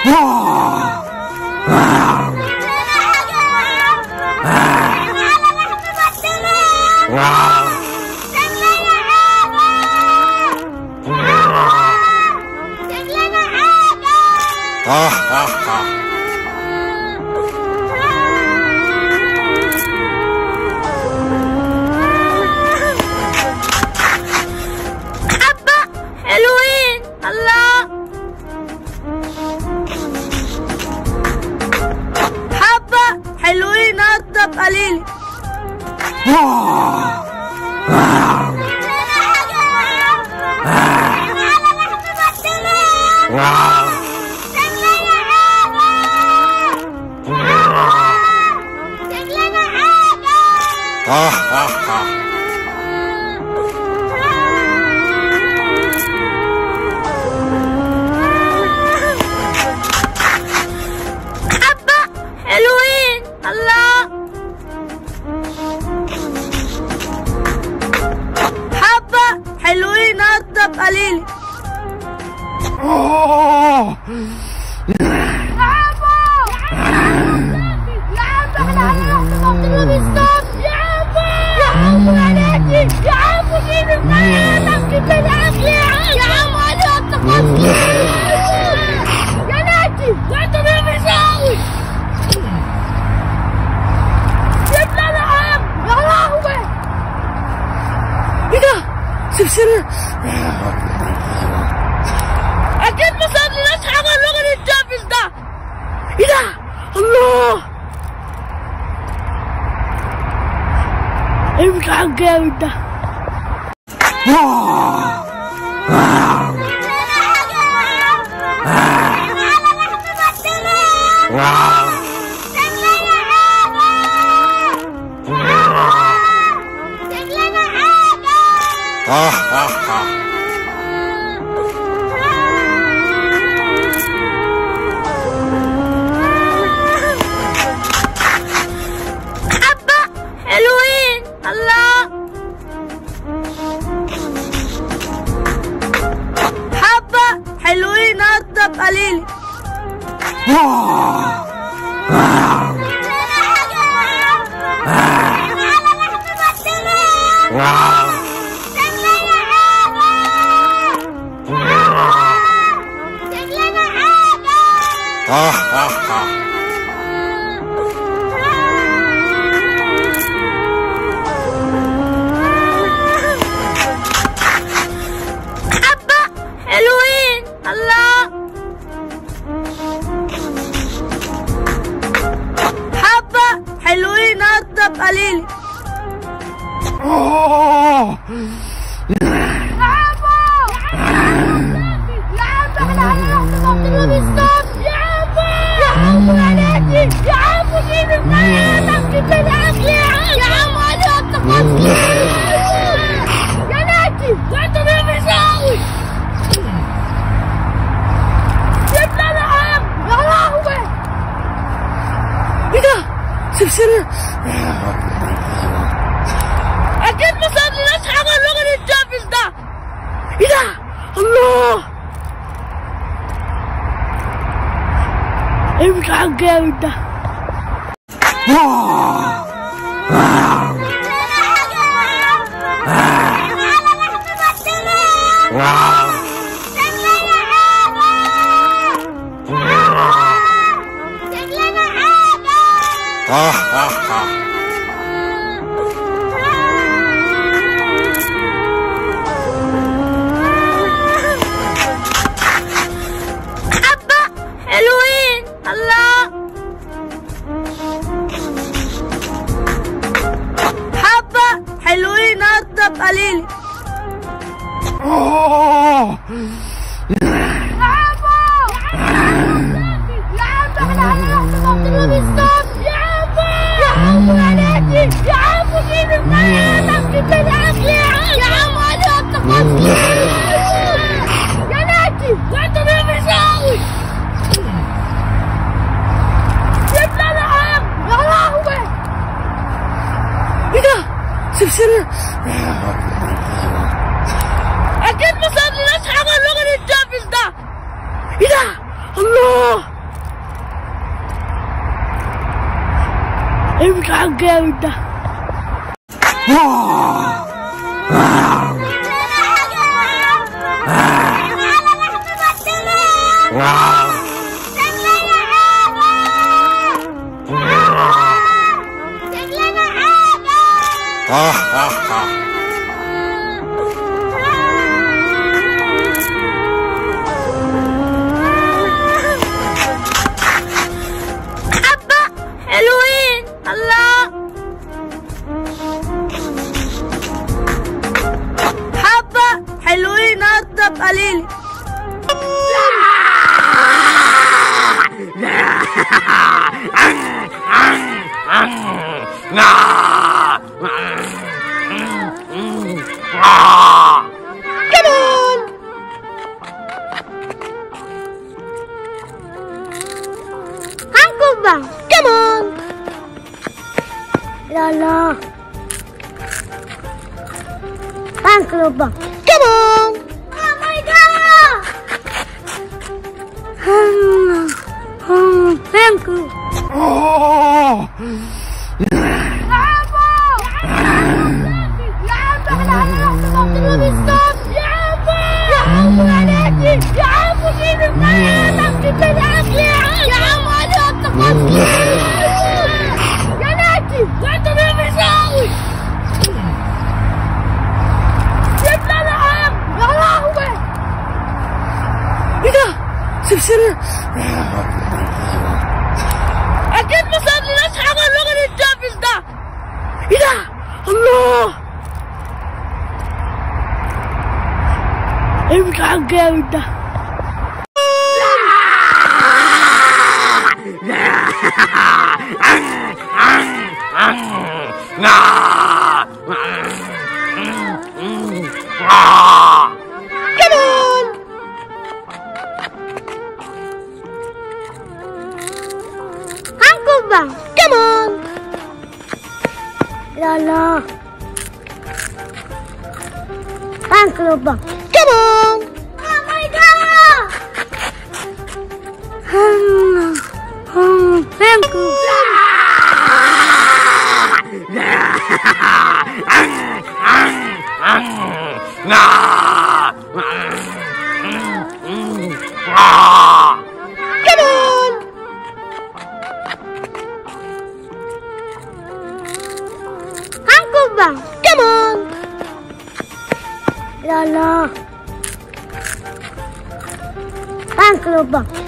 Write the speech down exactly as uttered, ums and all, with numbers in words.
حلوين الله. حبة حلوين أرطب قليل. حلوين الله. حبة حلوين أرطب قليل. سبسرة أكيد مصاب لناس حاجة اللغة الجافز ده. إيه ده؟ الله ارمك على الجامد ده. حبة حلوين الله. حبة حلوين أرطب قليل. حبة حلوين الله. حبة حلوين أرطب قليل. سبسرة أكيد مصاب لناس حاجة اللغة الجافز ده. إيه ده؟ الله ارمك على الجامد ده. حبة حلوين الله. حبة حلوين أرطب قليل. سبسرة أكيد مصاب لناس حاجة اللغة الجافز ده. إيه ده؟ الله البتاع الجامد ده. حلوين الله. حبة حلوين أكتب قليل. كمان هنكبة كمان. لا لا هنكبة كمان. Oh my god. هم هم thank you. يا عمو مين المعلم جبت الاكل يا عمو يا عمو انا اتقصت يا ناتي وانت مين بيساوي جبت لنا عم يا لهوي. ايه ده؟ سلسلة اكيد مصاب لناس حاجه اللغه الجافز ده. ايه ده؟ الله البتاع الجامد ده. كمان هنكبة كمان. لا لا هنكبة كمان. Oh my god. هم هم thank you. كمان هنكبة كمان. لا لا هنكبة